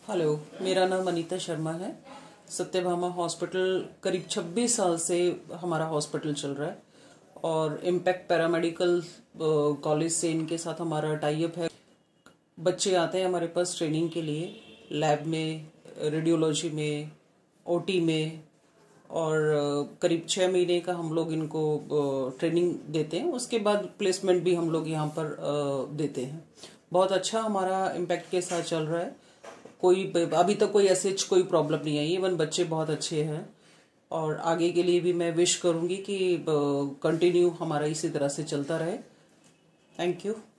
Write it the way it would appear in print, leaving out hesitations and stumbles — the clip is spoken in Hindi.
हेलो, मेरा नाम अनीता शर्मा है। सत्यभामा हॉस्पिटल करीब 26 साल से हमारा हॉस्पिटल चल रहा है और इम्पैक्ट पैरामेडिकल कॉलेज से इनके साथ हमारा टाई अप है। बच्चे आते हैं हमारे पास ट्रेनिंग के लिए, लैब में, रेडियोलॉजी में, ओटी में, और करीब 6 महीने का हम लोग इनको ट्रेनिंग देते हैं। उसके बाद प्लेसमेंट भी हम लोग यहाँ पर देते हैं। बहुत अच्छा हमारा इम्पैक्ट के साथ चल रहा है। कोई अभी तक कोई ऐसे कोई प्रॉब्लम नहीं आई। इवन बच्चे बहुत अच्छे हैं और आगे के लिए भी मैं विश करूंगी कि कंटिन्यू हमारा इसी तरह से चलता रहे। Thank you.